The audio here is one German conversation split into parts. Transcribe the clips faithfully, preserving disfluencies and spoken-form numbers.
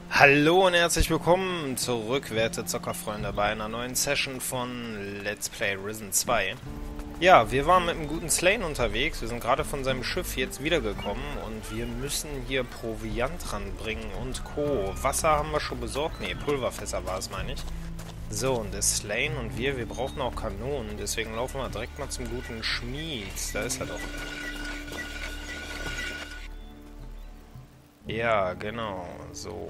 Hallo und herzlich willkommen zurück, werte Zockerfreunde, bei einer neuen Session von Let's Play Risen zwei. Ja, wir waren mit einem guten Slane unterwegs, wir sind gerade von seinem Schiff jetzt wiedergekommen und wir müssen hier Proviant ranbringen und Co. Wasser haben wir schon besorgt, ne, Pulverfässer war es, meine ich. So, und der Slane und wir, wir brauchen auch Kanonen, deswegen laufen wir direkt mal zum guten Schmied, da ist er doch. Ja, genau, so.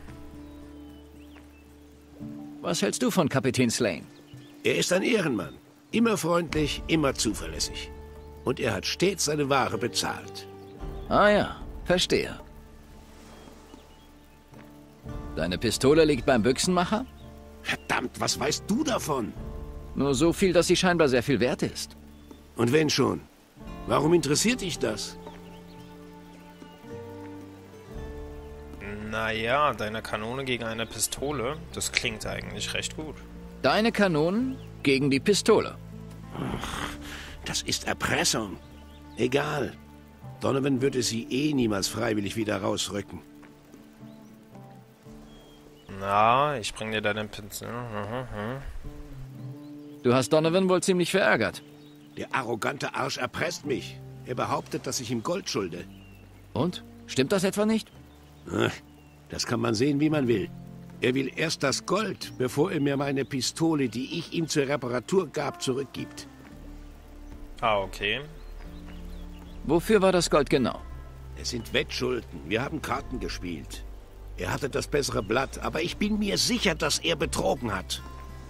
Was hältst du von Kapitän Slane? Er ist ein Ehrenmann. Immer freundlich, immer zuverlässig. Und er hat stets seine Ware bezahlt. Ah ja, verstehe. Deine Pistole liegt beim Büchsenmacher? Verdammt, was weißt du davon? Nur so viel, dass sie scheinbar sehr viel wert ist. Und wenn schon, warum interessiert dich das? Naja, deine Kanone gegen eine Pistole, das klingt eigentlich recht gut. Deine Kanonen gegen die Pistole. Ach, das ist Erpressung. Egal. Donovan würde sie eh niemals freiwillig wieder rausrücken. Na, ich bring dir deine Pistole. Du hast Donovan wohl ziemlich verärgert. Der arrogante Arsch erpresst mich. Er behauptet, dass ich ihm Gold schulde. Und? Stimmt das etwa nicht? Ach, das kann man sehen, wie man will. Er will erst das Gold, bevor er mir meine Pistole, die ich ihm zur Reparatur gab, zurückgibt. Ah, okay. Wofür war das Gold genau? Es sind Wettschulden. Wir haben Karten gespielt. Er hatte das bessere Blatt, aber ich bin mir sicher, dass er betrogen hat.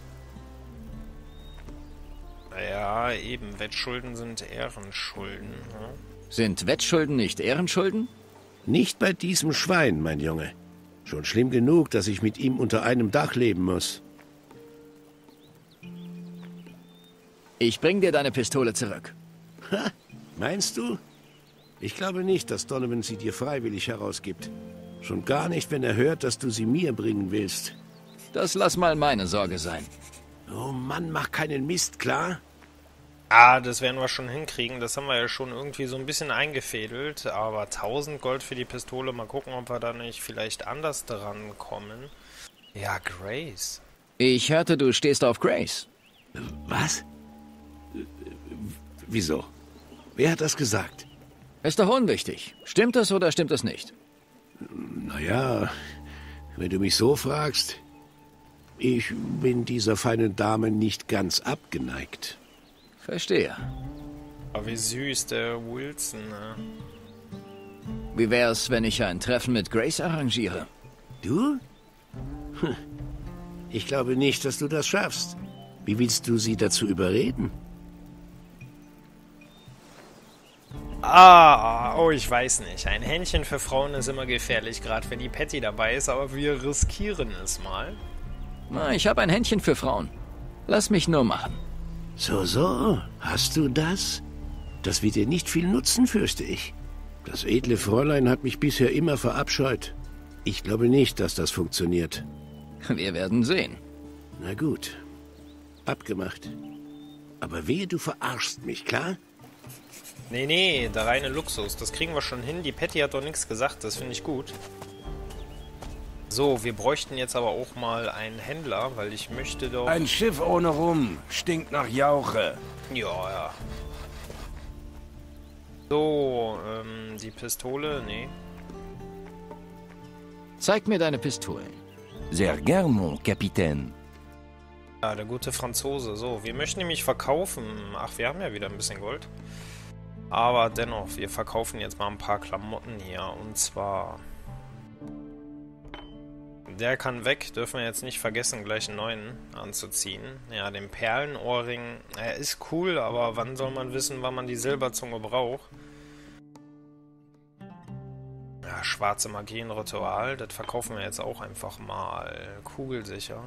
Naja, eben, Wettschulden sind Ehrenschulden. Hm? Sind Wettschulden nicht Ehrenschulden? Nicht bei diesem Schwein, mein Junge. Schon schlimm genug, dass ich mit ihm unter einem Dach leben muss. Ich bring dir deine Pistole zurück. Ha, meinst du? Ich glaube nicht, dass Donovan sie dir freiwillig herausgibt. Schon gar nicht, wenn er hört, dass du sie mir bringen willst. Das lass mal meine Sorge sein. Oh Mann, mach keinen Mist, klar? Ah, das werden wir schon hinkriegen. Das haben wir ja schon irgendwie so ein bisschen eingefädelt. Aber tausend Gold für die Pistole. Mal gucken, ob wir da nicht vielleicht anders dran kommen. Ja, Grace. Ich hörte, du stehst auf Grace. Was? Wieso? Wer hat das gesagt? Ist doch unwichtig. Stimmt es oder stimmt es nicht? Naja, wenn du mich so fragst, ich bin dieser feinen Dame nicht ganz abgeneigt. Verstehe. Aber wie süß, der Wilson, ne? Wie wär's, wenn ich ein Treffen mit Grace arrangiere? Du? Hm. Ich glaube nicht, dass du das schaffst. Wie willst du sie dazu überreden? Ah, oh, ich weiß nicht. Ein Händchen für Frauen ist immer gefährlich, gerade wenn die Patty dabei ist, aber wir riskieren es mal. Na, ich habe ein Händchen für Frauen. Lass mich nur machen. So, so, hast du das? Das wird dir nicht viel nutzen, fürchte ich. Das edle Fräulein hat mich bisher immer verabscheut. Ich glaube nicht, dass das funktioniert. Wir werden sehen. Na gut. Abgemacht. Aber wehe, du verarschst mich, klar? Nee, nee, der reine Luxus. Das kriegen wir schon hin. Die Patty hat doch nichts gesagt. Das finde ich gut. So, wir bräuchten jetzt aber auch mal einen Händler, weil ich möchte doch... Ein Schiff ohne Rum. Stinkt nach Jauche. Ja, ja. So, ähm, die Pistole, nee. Zeig mir deine Pistolen. Sehr gern, mon Capitaine. Ja, der gute Franzose. So, wir möchten nämlich verkaufen. Ach, wir haben ja wieder ein bisschen Gold. Aber dennoch, wir verkaufen jetzt mal ein paar Klamotten hier. Und zwar... Der kann weg, dürfen wir jetzt nicht vergessen, gleich einen neuen anzuziehen. Ja, den Perlenohrring, er ist cool, aber wann soll man wissen, wann man die Silberzunge braucht? Ja, schwarze Magienritual, das verkaufen wir jetzt auch einfach mal kugelsicher.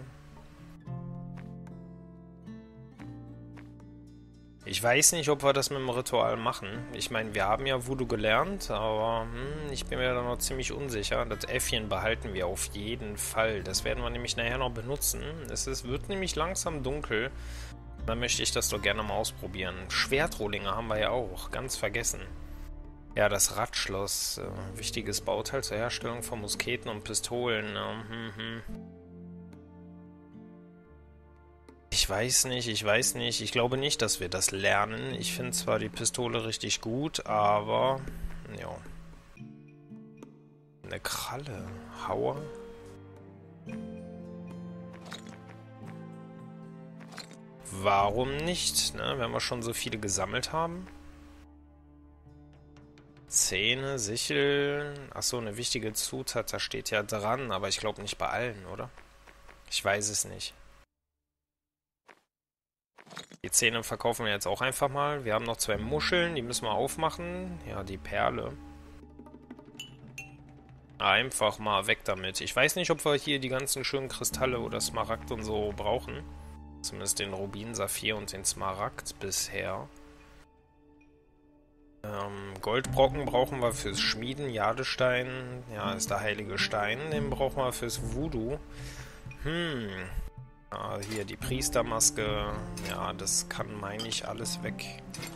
Ich weiß nicht, ob wir das mit dem Ritual machen. Ich meine, wir haben ja Voodoo gelernt, aber hm, ich bin mir da noch ziemlich unsicher. Das Äffchen behalten wir auf jeden Fall. Das werden wir nämlich nachher noch benutzen. Es ist, wird nämlich langsam dunkel. Dann möchte ich das doch gerne mal ausprobieren. Schwertrohlinge haben wir ja auch. Ganz vergessen. Ja, das Radschloss. Äh, wichtiges Bauteil zur Herstellung von Musketen und Pistolen. Ne? Hm, hm. Ich weiß nicht, ich weiß nicht. Ich glaube nicht, dass wir das lernen. Ich finde zwar die Pistole richtig gut, aber... ja. Eine Kralle. Hauer. Warum nicht, ne? Wenn wir schon so viele gesammelt haben. Zähne, Sichel. Achso, eine wichtige Zutat, da steht ja dran, aber ich glaube nicht bei allen, oder? Ich weiß es nicht. Die Zähne verkaufen wir jetzt auch einfach mal. Wir haben noch zwei Muscheln, die müssen wir aufmachen. Ja, die Perle. Einfach mal weg damit. Ich weiß nicht, ob wir hier die ganzen schönen Kristalle oder Smaragd und so brauchen. Zumindest den Rubin, Saphir und den Smaragd bisher. Ähm, Goldbrocken brauchen wir fürs Schmieden. Jadestein, ja, ist der heilige Stein. Den brauchen wir fürs Voodoo. Hm. Ja, hier die Priestermaske. Ja, das kann, meine ich, alles weg.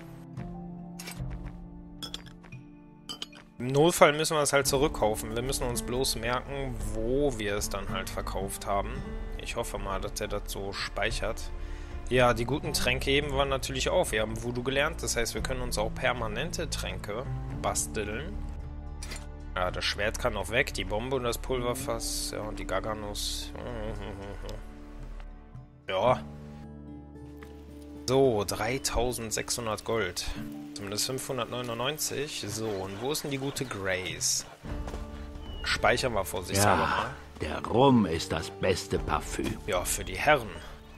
Im Notfall müssen wir es halt zurückkaufen. Wir müssen uns bloß merken, wo wir es dann halt verkauft haben. Ich hoffe mal, dass der das so speichert. Ja, die guten Tränke heben wir natürlich auf. Wir haben Voodoo gelernt, das heißt, wir können uns auch permanente Tränke basteln. Ja, das Schwert kann auch weg, die Bombe und das Pulverfass. Ja, und die Gaganuss. Ja. So, dreitausendsechshundert Gold. Zumindest fünfhundertneunundneunzig. So, und wo ist denn die gute Grace? Speichern wir vorsichtshalber Ja, mal. der Rum ist das beste Parfüm. Ja, für die Herren.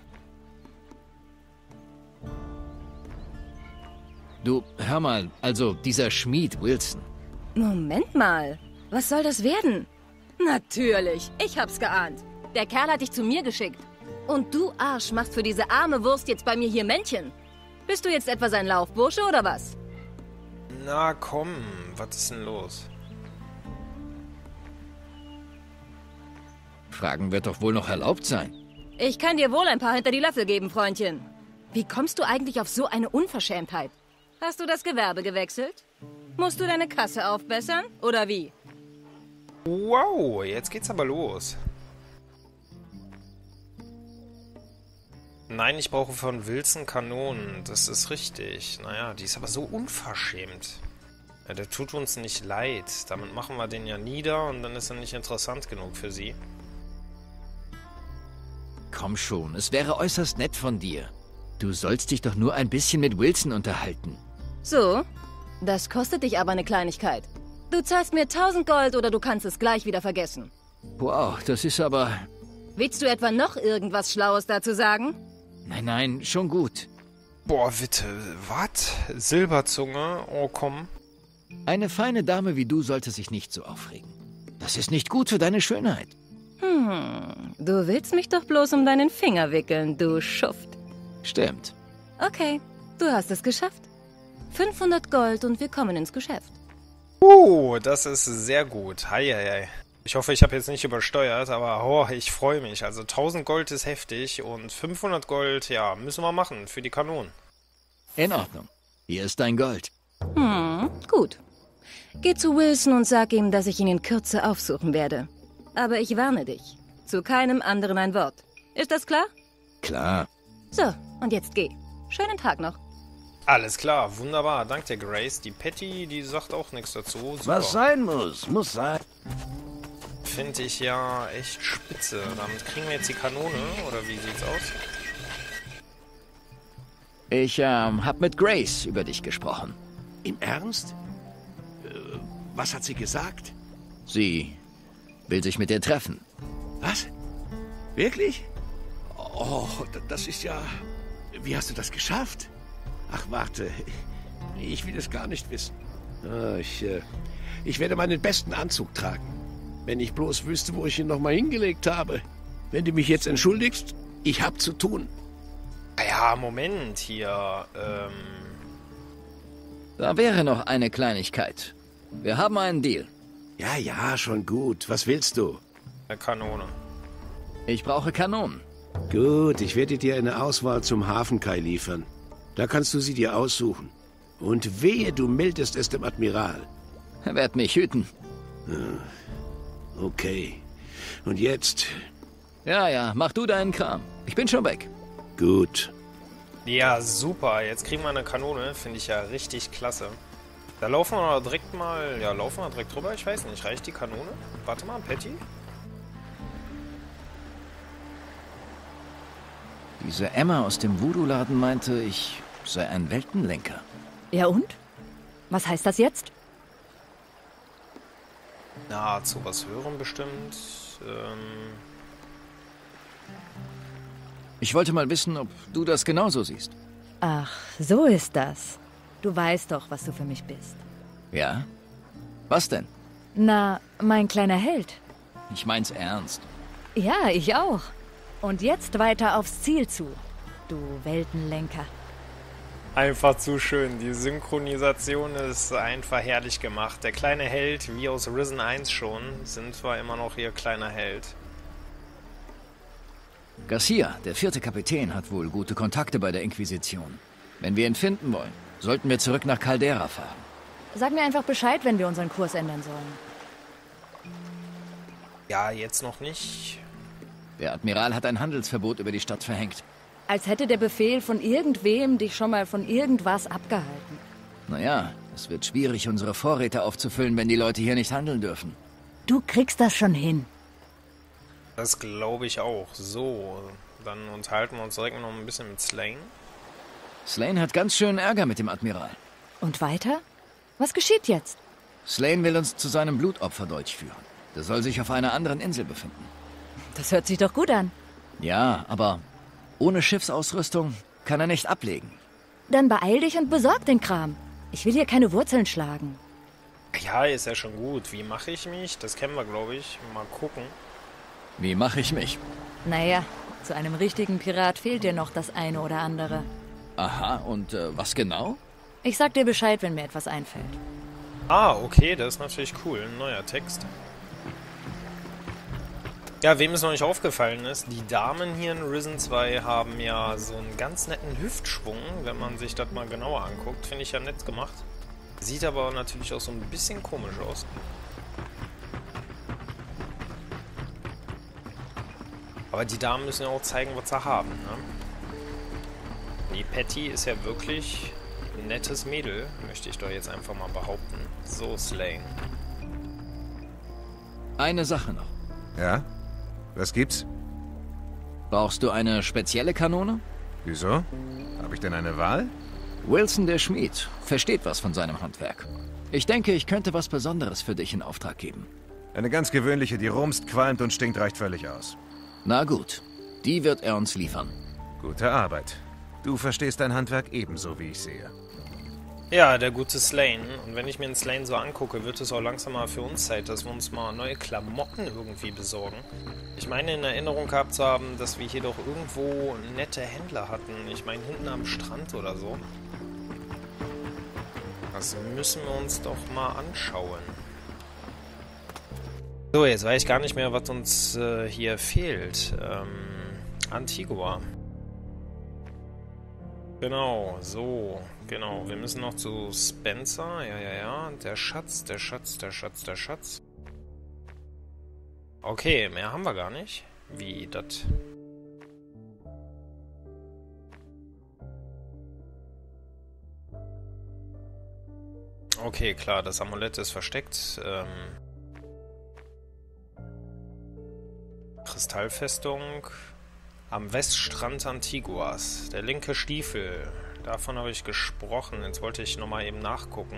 Du, hör mal, also dieser Schmied Wilson. Moment mal. Was soll das werden? Natürlich, ich hab's geahnt. Der Kerl hat dich zu mir geschickt. Und du, Arsch, machst für diese arme Wurst jetzt bei mir hier Männchen. Bist du jetzt etwa sein Laufbursche oder was? Na komm, was ist denn los? Fragen wird doch wohl noch erlaubt sein. Ich kann dir wohl ein paar hinter die Löffel geben, Freundchen. Wie kommst du eigentlich auf so eine Unverschämtheit? Hast du das Gewerbe gewechselt? Musst du deine Kasse aufbessern, oder wie? Wow, jetzt geht's aber los. Nein, ich brauche von Wilson Kanonen. Das ist richtig. Naja, die ist aber so unverschämt. Ja, der tut uns nicht leid. Damit machen wir den ja nieder und dann ist er nicht interessant genug für sie. Komm schon, es wäre äußerst nett von dir. Du sollst dich doch nur ein bisschen mit Wilson unterhalten. So, das kostet dich aber eine Kleinigkeit. Du zahlst mir tausend Gold oder du kannst es gleich wieder vergessen. Wow, das ist aber... Willst du etwa noch irgendwas Schlaues dazu sagen? Nein, nein, schon gut. Boah, bitte, was? Silberzunge? Oh, komm. Eine feine Dame wie du sollte sich nicht so aufregen. Das ist nicht gut für deine Schönheit. Hm, du willst mich doch bloß um deinen Finger wickeln, du Schuft. Stimmt. Okay, du hast es geschafft. fünfhundert Gold und wir kommen ins Geschäft. Uh, das ist sehr gut. Hei, hei, hei. Ich hoffe, ich habe jetzt nicht übersteuert, aber oh, ich freue mich. Also tausend Gold ist heftig und fünfhundert Gold, ja, müssen wir machen für die Kanonen. In Ordnung. Hier ist dein Gold. Hm, gut. Geh zu Wilson und sag ihm, dass ich ihn in Kürze aufsuchen werde. Aber ich warne dich. Zu keinem anderen ein Wort. Ist das klar? Klar. So, und jetzt geh. Schönen Tag noch. Alles klar, wunderbar. Dank dir, Grace. Die Patty, die sagt auch nichts dazu. Super. Was sein muss, muss sein. Finde ich ja echt spitze. Damit kriegen wir jetzt die Kanone, oder wie sieht's aus? Ich ähm, hab mit Grace über dich gesprochen. Im Ernst? Äh, was hat sie gesagt? Sie will sich mit dir treffen. Was? Wirklich? Oh, d- das ist ja... Wie hast du das geschafft? Ach, warte. Ich will es gar nicht wissen. Ah, ich, äh, ich werde meinen besten Anzug tragen. Wenn ich bloß wüsste, wo ich ihn nochmal hingelegt habe. Wenn du mich jetzt entschuldigst, ich hab zu tun. Ah ja, Moment hier. Ähm... Da wäre noch eine Kleinigkeit. Wir haben einen Deal. Ja, ja, schon gut. Was willst du? Eine Kanone. Ich brauche Kanonen. Gut, ich werde dir eine Auswahl zum Hafenkai liefern. Da kannst du sie dir aussuchen. Und wehe, du meldest es dem Admiral. Er wird mich hüten. Okay. Und jetzt? Ja, ja, mach du deinen Kram. Ich bin schon weg. Gut. Ja, super. Jetzt kriegen wir eine Kanone. Finde ich ja richtig klasse. Da laufen wir direkt mal... Ja, laufen wir direkt drüber. Ich weiß nicht. Reicht die Kanone? Warte mal, Patty. Diese Emma aus dem Voodoo-Laden meinte, ich sei ein Weltenlenker. Ja und? Was heißt das jetzt? Na, zu was Höherem bestimmt. Ähm... Ich wollte mal wissen, ob du das genauso siehst. Ach, so ist das. Du weißt doch, was du für mich bist. Ja? Was denn? Na, mein kleiner Held. Ich mein's ernst. Ja, ich auch. Und jetzt weiter aufs Ziel zu, du Weltenlenker. Einfach zu schön. Die Synchronisation ist einfach herrlich gemacht. Der kleine Held, wie aus Risen eins schon, sind wir immer noch ihr kleiner Held. Garcia, der vierte Kapitän, hat wohl gute Kontakte bei der Inquisition. Wenn wir ihn finden wollen, sollten wir zurück nach Caldera fahren. Sag mir einfach Bescheid, wenn wir unseren Kurs ändern sollen. Ja, jetzt noch nicht. Der Admiral hat ein Handelsverbot über die Stadt verhängt. Als hätte der Befehl von irgendwem dich schon mal von irgendwas abgehalten. Naja, es wird schwierig, unsere Vorräte aufzufüllen, wenn die Leute hier nicht handeln dürfen. Du kriegst das schon hin. Das glaube ich auch. So, dann unterhalten wir uns direkt noch ein bisschen mit Slane. Slane hat ganz schön Ärger mit dem Admiral. Und weiter? Was geschieht jetzt? Slane will uns zu seinem Blutopferdolch führen. Der soll sich auf einer anderen Insel befinden. Das hört sich doch gut an. Ja, aber ohne Schiffsausrüstung kann er nicht ablegen. Dann beeil dich und besorg den Kram. Ich will hier keine Wurzeln schlagen. Ja, ist ja schon gut. Wie mache ich mich? Das kennen wir, glaube ich. Mal gucken. Wie mache ich mich? Naja, zu einem richtigen Pirat fehlt dir noch das eine oder andere. Aha, und äh, was genau? Ich sag dir Bescheid, wenn mir etwas einfällt. Ah, okay, das ist natürlich cool. Ein neuer Text. Ja, wem es noch nicht aufgefallen ist, die Damen hier in Risen zwei haben ja so einen ganz netten Hüftschwung, wenn man sich das mal genauer anguckt. Finde ich ja nett gemacht. Sieht aber natürlich auch so ein bisschen komisch aus. Aber die Damen müssen ja auch zeigen, was sie haben, ne? Die Patty ist ja wirklich ein nettes Mädel, möchte ich doch jetzt einfach mal behaupten. So, Slane. Eine Sache noch. Ja? Was gibt's? Brauchst du eine spezielle Kanone? Wieso? Habe ich denn eine Wahl? Wilson, der Schmied, versteht was von seinem Handwerk. Ich denke, ich könnte was Besonderes für dich in Auftrag geben. Eine ganz gewöhnliche, die rumst, qualmt und stinkt, reicht völlig aus. Na gut, die wird er uns liefern. Gute Arbeit. Du verstehst dein Handwerk ebenso, wie ich sehe. Ja, der gute Slane. Und wenn ich mir den Slane so angucke, wird es auch langsam mal für uns Zeit, dass wir uns mal neue Klamotten irgendwie besorgen. Ich meine, in Erinnerung gehabt zu haben, dass wir hier doch irgendwo nette Händler hatten. Ich meine, hinten am Strand oder so. Das müssen wir uns doch mal anschauen. So, jetzt weiß ich gar nicht mehr, was uns äh, hier fehlt. Ähm, Antigua. Genau, so, genau. Wir müssen noch zu Spencer. Ja, ja, ja. Der Schatz, der Schatz, der Schatz, der Schatz. Okay, mehr haben wir gar nicht. Wie das? Okay, klar, das Amulett ist versteckt. Ähm... Kristallfestung am Weststrand Antiguas. Der linke Stiefel. Davon habe ich gesprochen. Jetzt wollte ich nochmal eben nachgucken.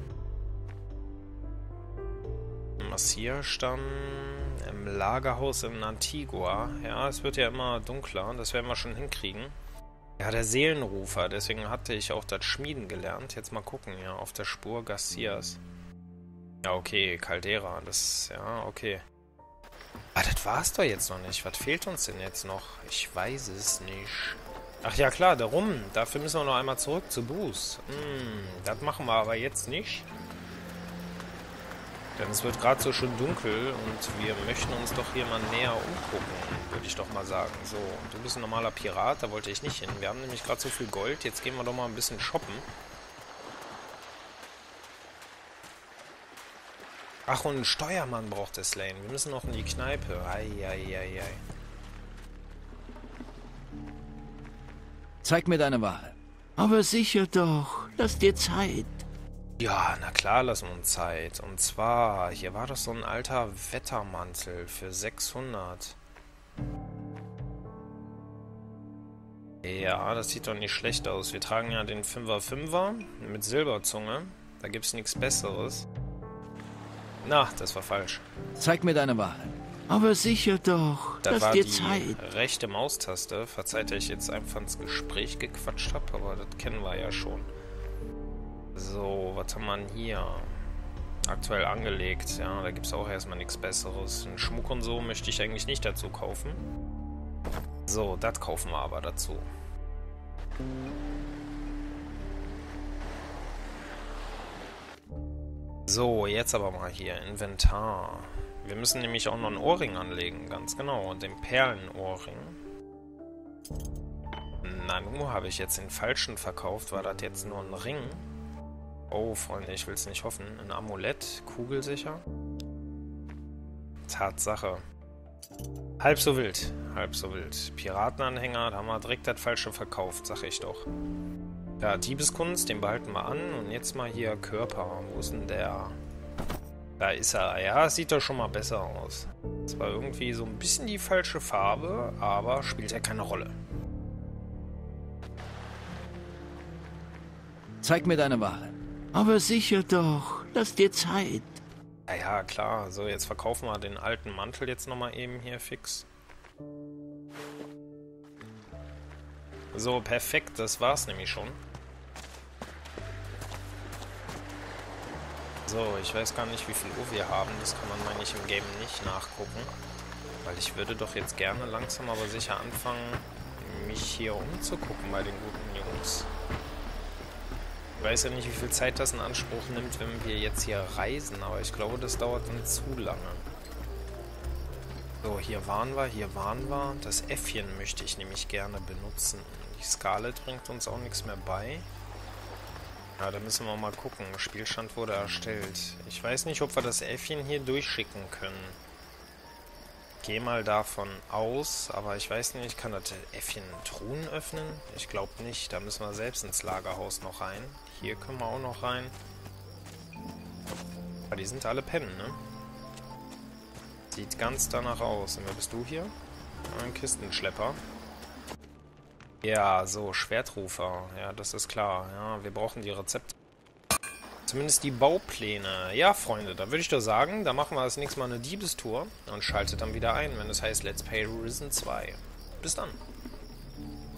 Massierstamm im Lagerhaus in Antigua. Ja, es wird ja immer dunkler. Das werden wir schon hinkriegen. Ja, der Seelenrufer. Deswegen hatte ich auch das Schmieden gelernt. Jetzt mal gucken. Ja, auf der Spur Garcias. Ja, okay. Caldera. Das, ja, okay. Ah, das war's doch jetzt noch nicht. Was fehlt uns denn jetzt noch? Ich weiß es nicht. Ach ja, klar, darum. Dafür müssen wir noch einmal zurück zu Bruce. Hm, das machen wir aber jetzt nicht. Denn es wird gerade so schön dunkel und wir möchten uns doch hier mal näher umgucken, würde ich doch mal sagen. So, du bist ein normaler Pirat, da wollte ich nicht hin. Wir haben nämlich gerade so viel Gold. Jetzt gehen wir doch mal ein bisschen shoppen. Ach, und einen Steuermann braucht der Slane. Wir müssen noch in die Kneipe. Eieieiei. Zeig mir deine Ware. Aber sicher doch. Lass dir Zeit. Ja, na klar, lassen wir uns Zeit. Und zwar, hier war doch so ein alter Wettermantel für sechshundert. Ja, das sieht doch nicht schlecht aus. Wir tragen ja den Fünfer Fünfer mit Silberzunge. Da gibt's nichts Besseres. Na, das war falsch. Zeig mir deine Ware. Aber sicher doch. Das Lass war dir die Zeit. rechte Maustaste. Verzeiht, dass ich jetzt einfach ins Gespräch gequatscht habe, aber das kennen wir ja schon. So, was haben wir denn hier? Aktuell angelegt, ja, da gibt es auch erstmal nichts Besseres. Einen Schmuck und so möchte ich eigentlich nicht dazu kaufen. So, das kaufen wir aber dazu. So, jetzt aber mal hier, Inventar. Wir müssen nämlich auch noch einen Ohrring anlegen, ganz genau, den Perlenohrring. Na, nur habe ich jetzt den falschen verkauft, war das jetzt nur ein Ring? Oh, Freunde, ich will es nicht hoffen. Ein Amulett, kugelsicher. Tatsache. Halb so wild, halb so wild. Piratenanhänger, da haben wir direkt das Falsche verkauft, sag ich doch. Ja, Diebeskunst, den behalten wir an. Und jetzt mal hier Körper. Wo ist denn der? Da ist er. Ja, sieht doch schon mal besser aus. Das war irgendwie so ein bisschen die falsche Farbe, aber spielt ja keine Rolle. Zeig mir deine Ware. Aber sicher doch. Lass dir Zeit. Ja, ja, klar. So, jetzt verkaufen wir den alten Mantel jetzt nochmal eben hier fix. So, perfekt. Das war's nämlich schon. So, ich weiß gar nicht, wie viel Uhr wir haben. Das kann man, meine ich, im Game nicht nachgucken. Weil ich würde doch jetzt gerne langsam aber sicher anfangen, mich hier umzugucken bei den guten Jungs. Ich weiß ja nicht, wie viel Zeit das in Anspruch nimmt, wenn wir jetzt hier reisen, aber ich glaube, das dauert dann zu lange. So, hier waren wir, hier waren wir. Das Äffchen möchte ich nämlich gerne benutzen. Die Scarlet bringt uns auch nichts mehr bei. Ja, da müssen wir mal gucken. Spielstand wurde erstellt. Ich weiß nicht, ob wir das Äffchen hier durchschicken können. Gehe mal davon aus, aber ich weiß nicht, kann das Äffchen Truhen öffnen? Ich glaube nicht, da müssen wir selbst ins Lagerhaus noch rein. Hier können wir auch noch rein. Aber die sind alle pennen, ne? Sieht ganz danach aus. Und wer bist du hier? Ein Kistenschlepper. Ja, so, Schwertrufer. Ja, das ist klar. Ja, wir brauchen die Rezepte. Zumindest die Baupläne. Ja, Freunde, da würde ich doch sagen, da machen wir das nächste Mal eine Diebestour und schaltet dann wieder ein, wenn es heißt Let's Play Risen zwei. Bis dann.